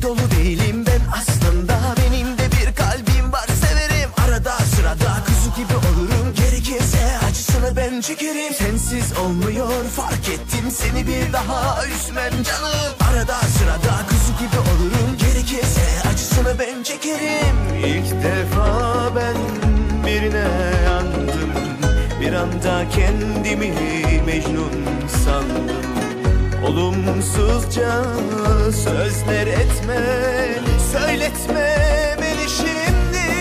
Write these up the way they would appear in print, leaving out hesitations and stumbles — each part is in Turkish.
dolu değilim ben aslında. Benim de bir kalbim var, severim. Arada sırada kuzu gibi olurum. Gerekirse acısını ben çekerim. Sensiz olmuyor, fark ettim, seni bir daha üzmem canım. Arada sırada kuzu gibi olurum. Gerekirse acısını ben çekerim. İlk defa ben birine yandım. Bir anda kendimi Mecnun sandım. Olumsuzca sözler etme, söyletme beni şimdi.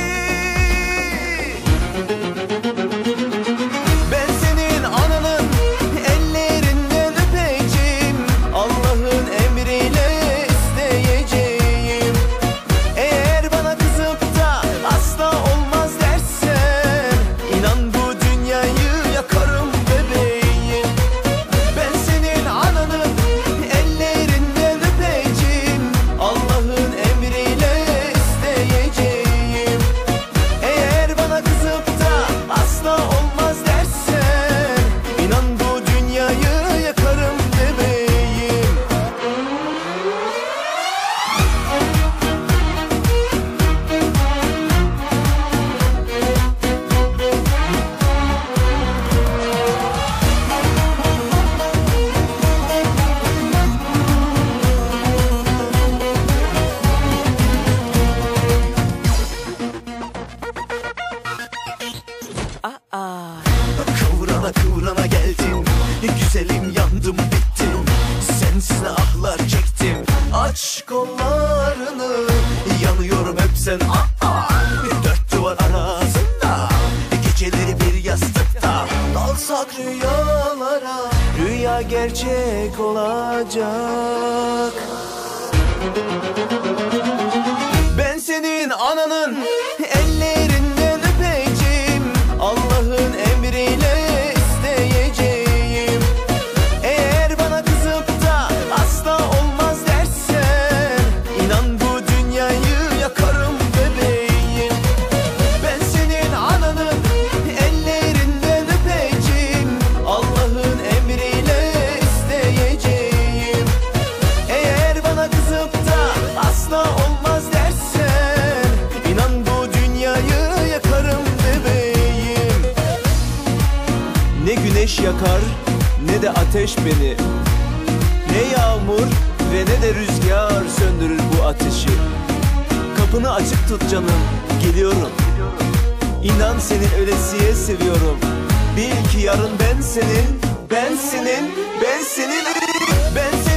Ben senin ananın ellerinden öpeceğim. Allah'ın emriyle isteyeceğim. Eğer bana kızıp da asla olmaz dersen, inan bu dünyayı yakarım bebeğim. Ben senin ananın ellerinden öpeceğim. Allah'ın emriyle isteyeceğim. Eğer bana kızıp da asla olmaz dersen, inan bu dünyayı yakarım bebeğim. Kıvrana kıvrana geldim, güzelim yandım bittim. Sensiz ne ahlar çektim, aç kollarını. Yanıyorum hep sen dört duvar arasında. Geceleri bir yastıkta dalsak rüyalara. Rüya gerçek olacak. Ben senin ananın ellerinden öpeceğim. Allah'ın emriyle isteyeceğim. Eğer bana kızıp da asla olmaz dersen, inan bu dünyayı yakarım bebeğim. Ben senin ananın ellerinden öpeceğim. Allah'ın emriyle isteyeceğim. Eğer bana kızıp da asla olmaz dersen, inan bu dünyayı yakarım bebeğim. Ne güneş yakar ne de ateş beni. Ne yağmur ve ne de rüzgar söndürür bu ateşi. Kapını açık tut canım, geliyorum. İnan seni ölesiye seviyorum. Bil ki yarın ben senin, ben senin, ben senin, ben senin.